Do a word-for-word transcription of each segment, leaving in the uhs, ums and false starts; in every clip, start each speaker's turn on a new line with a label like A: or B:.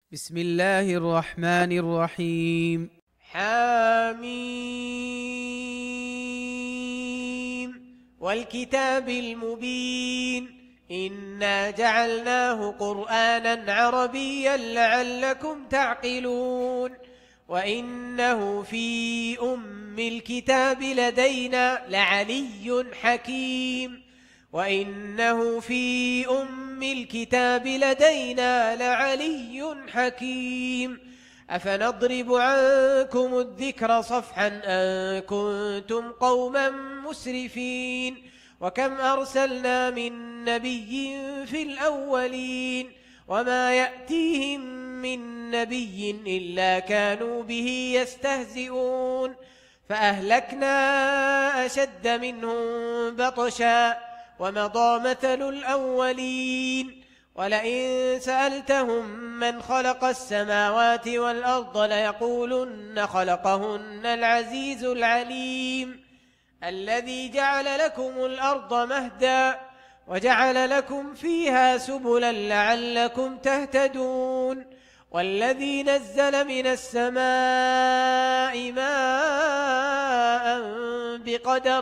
A: بسم الله الرحمن الرحيم.
B: حميم والكتاب المبين إنا جعلناه قرآنا عربيا لعلكم تعقلون وإنه في أم الكتاب لدينا لعلي حكيم وإنه في أم الكتاب لدينا لعلي حكيم أفنضرب عنكم الذكر صفحا أن كنتم قوما مسرفين وكم أرسلنا من نبي في الأولين وما يأتيهم من نبي إلا كانوا به يستهزئون فأهلكنا أشد منهم بطشا ومضى مثل الأولين ولئن سألتهم من خلق السماوات والأرض ليقولن خلقهن العزيز العليم الذي جعل لكم الأرض مهدا وجعل لكم فيها سبلا لعلكم تهتدون والذي نزل من السماء ماء بقدر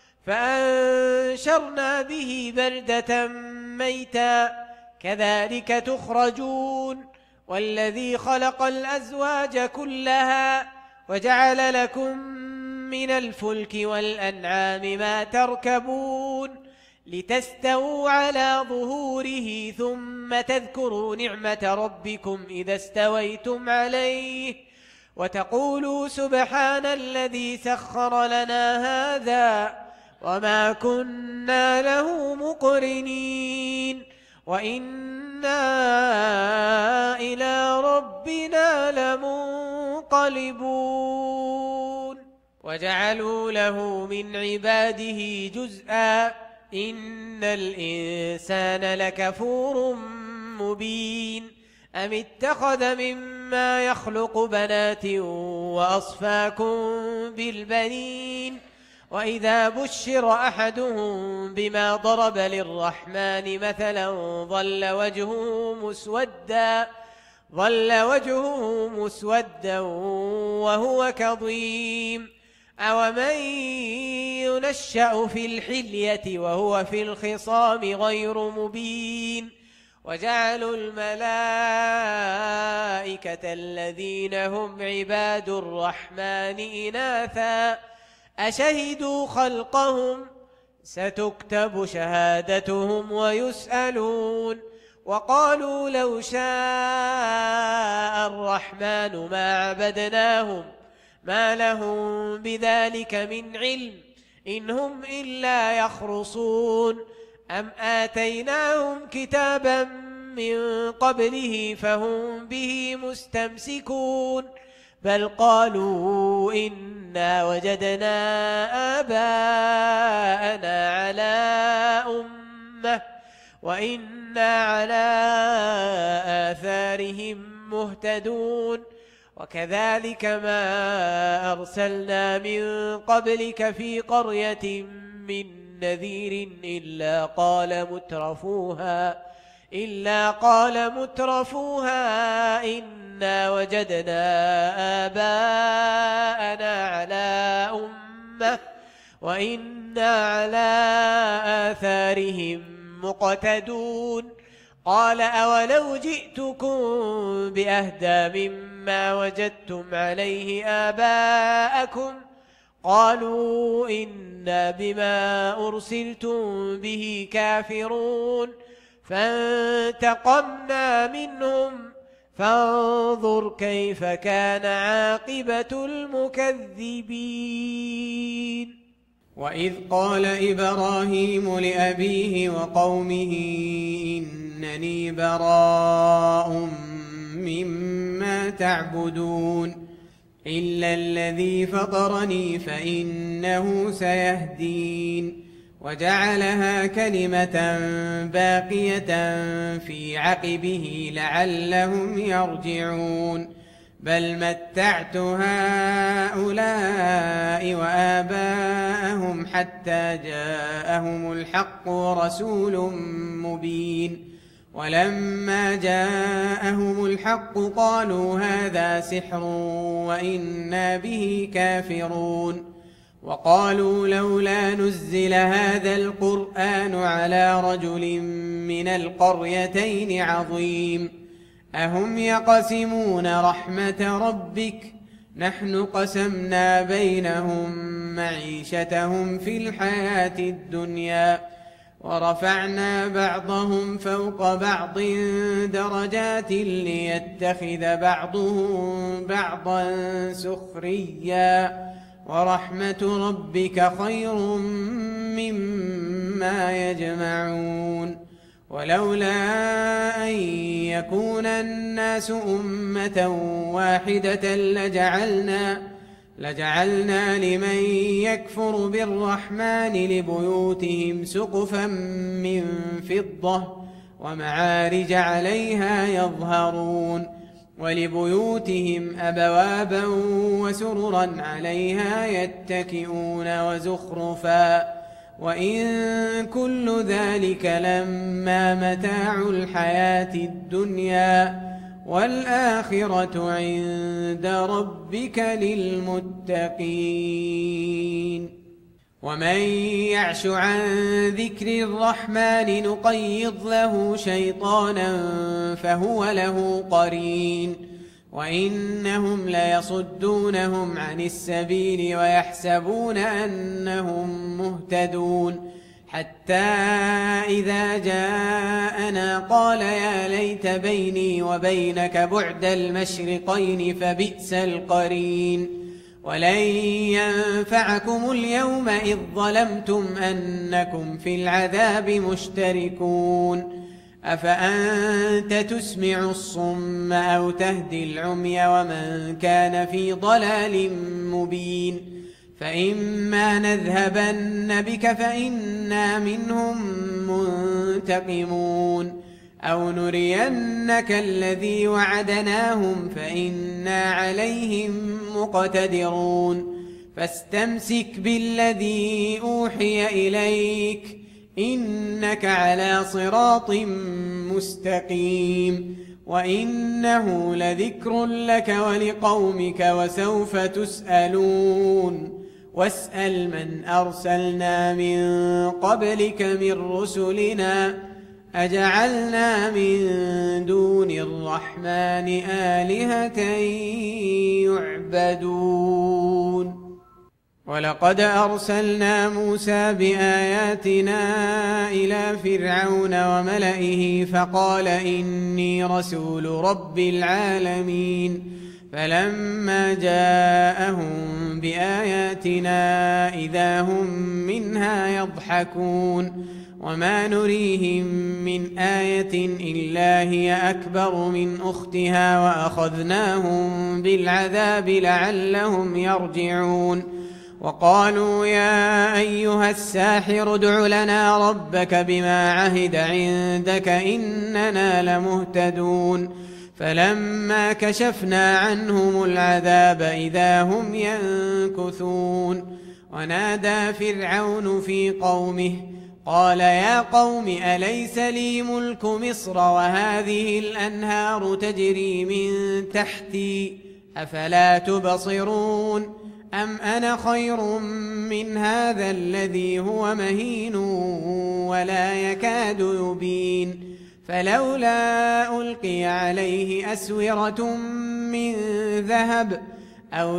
B: فأنشرنا به بلدة ميتا كذلك تخرجون والذي خلق الأزواج كلها وجعل لكم من الفلك والأنعام ما تركبون لتستووا على ظهوره ثم تذكروا نعمة ربكم إذا استويتم عليه وتقولوا سبحان الذي سخر لنا هذا وما كنا له مقرنين وإنا إلى ربنا لمنقلبون وجعلوا له من عباده جزءا إن الإنسان لكفور مبين أم اتخذ مما يخلق بنات وأصفاكم بالبنين وإذا بشر أحدهم بما ضرب للرحمن مثلا ظل وجهه مسودا ظل وجهه مسودا وهو كظيم أومن ينشأ في الحلية وهو في الخصام غير مبين وجعلوا الملائكة الذين هم عباد الرحمن إناثا أشهدوا خلقهم ستكتب شهادتهم ويسألون وقالوا لو شاء الرحمن ما عبدناهم ما لهم بذلك من علم إن هم إلا يخرصون أم آتيناهم كتابا من قبله فهم به مستمسكون بل قالوا إنا وجدنا آباءنا على أمة وإنا على آثارهم مهتدون وكذلك ما أرسلنا من قبلك في قرية من نذير إلا قال مترفوها إلا قال مترفوها إنا وجدنا آباءنا على أمة وإنا على آثارهم مقتدون قال أولو جئتكم بأهدى مما وجدتم عليه آباءكم قالوا إنا بما أرسلتم به كافرون فانتقمنا منهم فانظر كيف كان عاقبة المكذبين
C: وإذ قال إبراهيم لأبيه وقومه إنني براء مما تعبدون إلا الذي فطرني فإنه سيهدين وجعلها كلمة باقية في عقبه لعلهم يرجعون بل متعت هؤلاء وآباءهم حتى جاءهم الحق ورسول مبين ولما جاءهم الحق قالوا هذا سحر وإنا به كافرون وقالوا لولا نزل هذا القرآن على رجل من القريتين عظيم أهم يقسمون رحمة ربك نحن قسمنا بينهم معيشتهم في الحياة الدنيا ورفعنا بعضهم فوق بعض درجات ليتخذ بعضهم بعضا سخريا ورحمة ربك خير مما يجمعون ولولا أن يكون الناس أمة واحدة لجعلنا لجعلنا لمن يكفر بالرحمن لبيوتهم سقفا من فضة ومعارج عليها يظهرون ولبيوتهم أبوابا وسررا عليها يتكئون وزخرفا وإن كل ذلك لما متاع الحياة الدنيا والآخرة عند ربك للمتقين ومن يعش عن ذكر الرحمن نقيض له شيطانا فهو له قرين وإنهم ليصدونهم عن السبيل ويحسبون أنهم مهتدون حتى إذا جاءنا قال يا ليت بيني وبينك بعد المشرقين فبئس القرين ولن ينفعكم اليوم إذ ظلمتم أنكم في العذاب مشتركون أفأنت تسمع الصم أو تهدي العمي ومن كان في ضلال مبين فإما نذهبن بك فإنا منهم منتقمون أو نرينك الذي وعدناهم فإنا عليهم مقتدرون فاستمسك بالذي أوحي إليك إنك على صراط مستقيم وإنه لذكر لك ولقومك وسوف تسألون واسأل من أرسلنا من قبلك من رسلنا أجعلنا من دون الرحمن آلهة يعبدون ولقد أرسلنا موسى بآياتنا إلى فرعون وملئه فقال إني رسول رب العالمين فلما جاءهم بآياتنا إذا هم منها يضحكون وما نريهم من آية إلا هي أكبر من أختها وأخذناهم بالعذاب لعلهم يرجعون وقالوا يا أيها الساحر ادع لنا ربك بما عهد عندك إننا لمهتدون فلما كشفنا عنهم العذاب إذا هم ينكثون ونادى فرعون في قومه قال يا قوم أليس لي ملك مصر وهذه الأنهار تجري من تحتي أفلا تبصرون أم أنا خير من هذا الذي هو مهين ولا يكاد يبين فلولا ألقي عليه أسورة من ذهب أو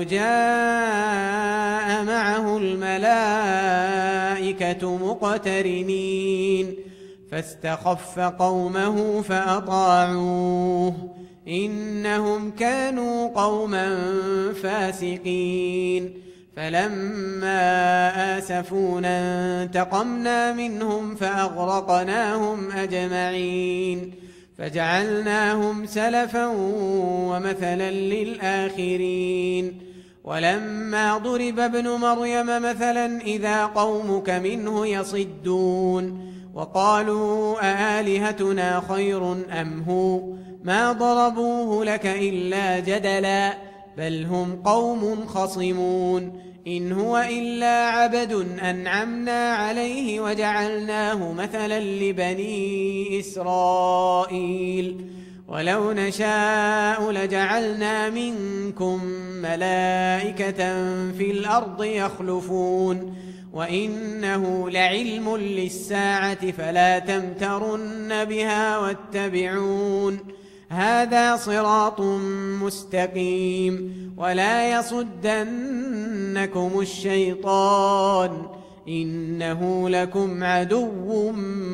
C: جاء معه الملائكة مقترنين فاستخف قومه فأطاعوه إنهم كانوا قوما فاسقين فلما آسفونا انتقمنا منهم فأغرقناهم أجمعين فجعلناهم سلفا ومثلا للآخرين ولما ضرب ابن مريم مثلا إذا قومك منه يصدون وقالوا أآلهتنا خير أم هو ما ضربوه لك إلا جدلا بل هم قوم خصمون إن هو إلا عبد أنعمنا عليه وجعلناه مثلا لبني إسرائيل ولو نشاء لجعلنا منكم ملائكة في الأرض يخلفون وإنه لعلم للساعة فلا تمترن بها واتبعون هذا صراط مستقيم ولا يصدنكم الشيطان إنه لكم عدو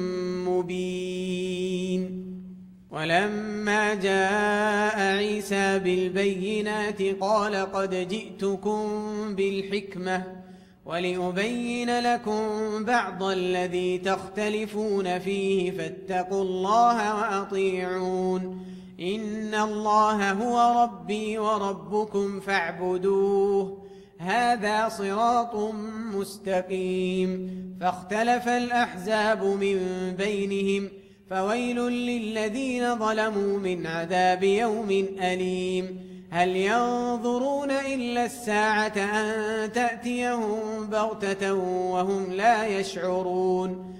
C: مبين. ولما جاء عيسى بالبينات قال قد جئتكم بالحكمة ولأبين لكم بعض الذي تختلفون فيه فاتقوا الله وأطيعون إن الله هو ربي وربكم فاعبدوه هذا صراط مستقيم. فاختلف الأحزاب من بينهم فويل للذين ظلموا من عذاب يوم أليم. هل ينظرون إلا الساعة أن تأتيهم بغتة وهم لا يشعرون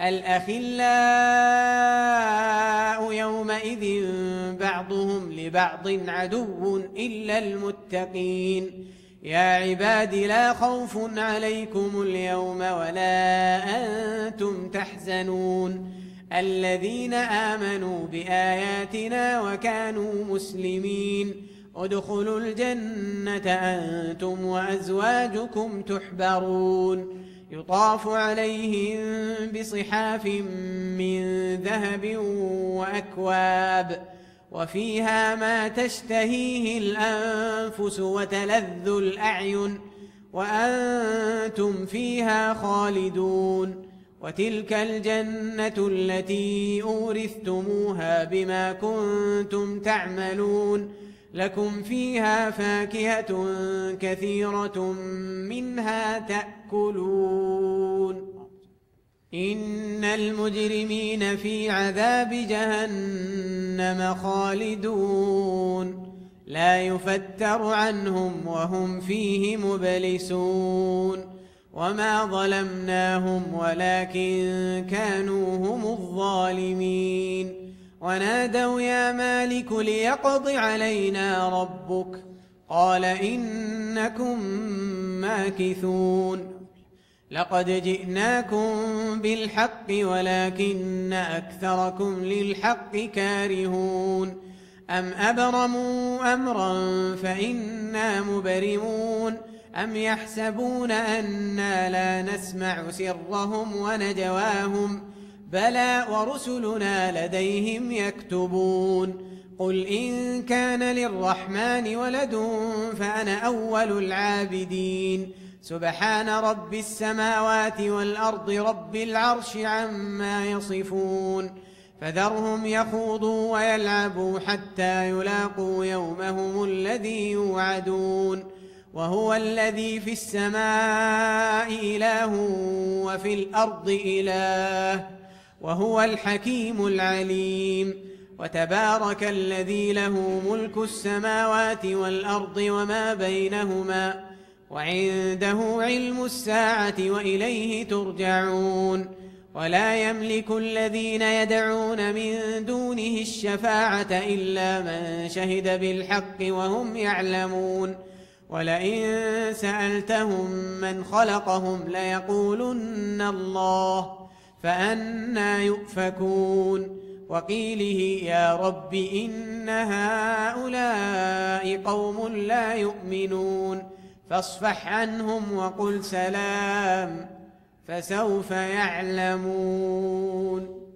C: الأخلاء يومئذ بعضهم لبعض عدو إلا المتقين. يا عباد لا خوف عليكم اليوم ولا أنتم تحزنون الذين آمنوا بآياتنا وكانوا مسلمين ادخلوا الجنة أنتم وأزواجكم تحبرون يطاف عليهم بصحاف من ذهب وأكواب وفيها ما تشتهيه الأنفس وتلذ الأعين وأنتم فيها خالدون وتلك الجنة التي أورثتموها بما كنتم تعملون لكم فيها فاكهة كثيرة منها تأكلون إن المجرمين في عذاب جهنم خالدون لا يفتر عنهم وهم فيه مبلسون وما ظلمناهم ولكن كانوا هم الظالمين. ونادوا يا مالك ليقض علينا ربك قال إنكم ماكثون لقد جئناكم بالحق ولكن أكثركم للحق كارهون أم أبرموا أمرا فإنا مبرمون أم يحسبون أنا لا نسمع سرهم ونجواهم بلى ورسلنا لديهم يكتبون قل إن كان للرحمن ولد فأنا أول العابدين سبحان رب السماوات والأرض رب العرش عما يصفون فذرهم يخوضوا ويلعبوا حتى يلاقوا يومهم الذي يوعدون وهو الذي في السماء إله وفي الأرض إله وهو الحكيم العليم. وتبارك الذي له ملك السماوات والأرض وما بينهما وعنده علم الساعة وإليه ترجعون. ولا يملك الذين يدعون من دونه الشفاعة إلا من شهد بالحق وهم يعلمون ولئن سألتهم من خلقهم ليقولن الله فأنى يؤفكون. وقيله يا رب إن هؤلاء قوم لا يؤمنون فاصفح عنهم وقل سلام فسوف يعلمون.